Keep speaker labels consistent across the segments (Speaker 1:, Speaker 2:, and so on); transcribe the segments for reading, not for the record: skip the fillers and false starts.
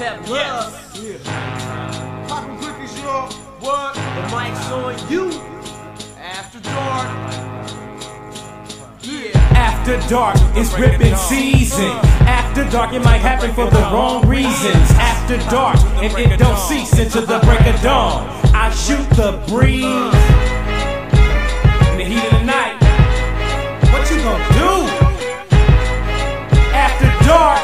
Speaker 1: Pep Love.
Speaker 2: Yeah. Poppin' quickies, y'all. What?
Speaker 1: The mic's on you.
Speaker 2: After dark. Yeah.
Speaker 3: After dark is ripping season. After dark, it might happen for the wrong reasons. After dark, and it don't cease until the break of dawn. I shoot the breeze in the heat of the night. What you gonna do? After dark,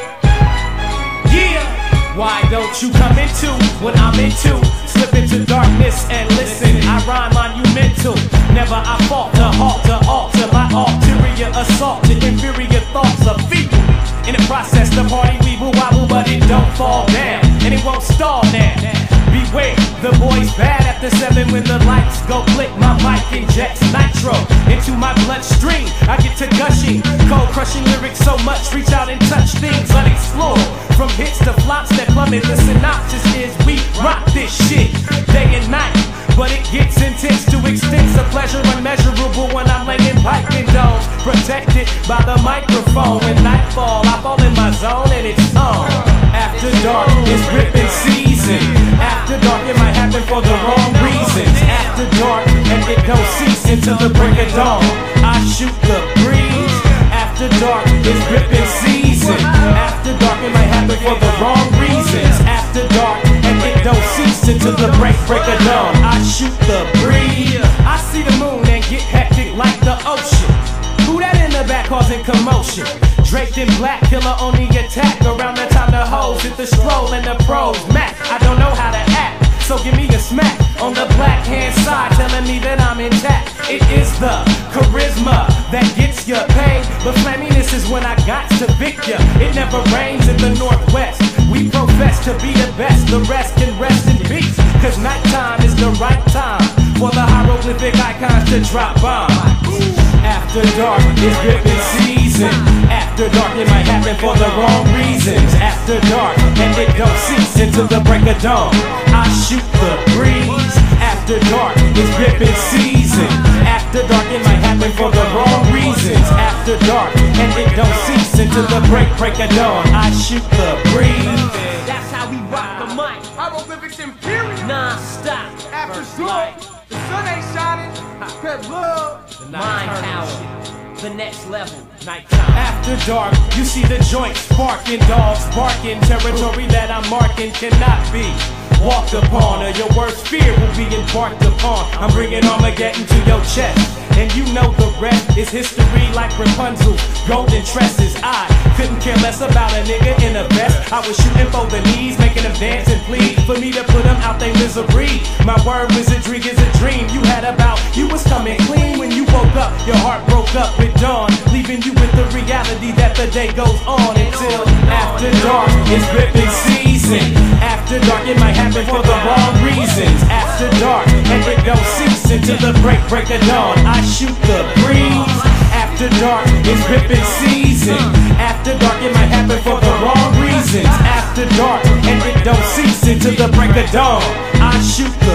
Speaker 3: yeah. Why don't you come into what I'm into? Slip into darkness and listen. I rhyme monumental. Never I fault to halt to alter my ulterior assault to inferior thoughts of feeble. In the process, the party weeble wobble, but it don't fall down, and it won't stall now. Beware, the boy's bad after 7 when the lights go click. My mic injects nitro into my bloodstream. I get to gushing, cold crushing lyrics so much. Reach out and touch things unexplored. From hits to flops that plummet. The synopsis is we rock this shit day and night. But it gets intense to extents of pleasure unmeasurable when I'm laying pipe in domes, protected by the microphone. When nightfall, I fall in my zone and it's on. After dark is ripping season. After dark, it might happen for the wrong reasons. After dark, and it don't cease until the break of dawn. I shoot the breeze. After dark is ripping season. After dark, it might happen for the wrong reasons. After dark, and it don't cease until the break of dawn. I shoot the breeze. I see the moon and get hectic like the ocean. Who that in the back causing commotion? Draped in black, killer on the attack. Around the time the hoes hit the stroll and the pros Mac. I don't know how to act, so give me a smack on the black hand side, telling me that I'm intact. It is the charisma that gets you paid, but flaminess is when I got to pick ya. It never rains in the Northwest. We profess to be the best. The rest can rest in peace, cause nighttime is the right time for the hieroglyphic icons to drop bombs. After dark is ripping season. After dark, it might happen for the wrong reasons. After dark, and it don't cease until the break of dawn. I shoot the breeze. After dark is ripping season. After dark, it might happen for the wrong reasons. After dark, and it don't cease until the break of dawn. I shoot the breeze.
Speaker 1: That's how we rock the mic.
Speaker 2: Hieroglyphics Imperium.
Speaker 1: Non-stop.
Speaker 2: After dark. The sun ain't shining. Pep Love.
Speaker 1: Mind power. The next level.
Speaker 3: Nighttime. After dark, you see the joints sparking, dogs barking. Territory that I'm marking cannot be walked upon, or your worst fear will be embarked upon. I'm bringing Armageddon to your chest, and you know the rest is history like Rapunzel's golden tresses. I couldn't care less about a nigga in a vest. I was shooting for the knees, making them dance and plead for me to put them out their misery. My word wizardry is a dream you had about. You was coming clean when you woke up. Your heart broke up at dawn, leaving you with the reality that the day goes on until after dark is ripping season. After dark, it might happen for the wrong reasons. After dark, and it don't cease until the break of dawn. I shoot the breeze. After dark is ripping season. After dark, it might happen for the wrong reasons. After dark, and it don't cease until the break of dawn. I shoot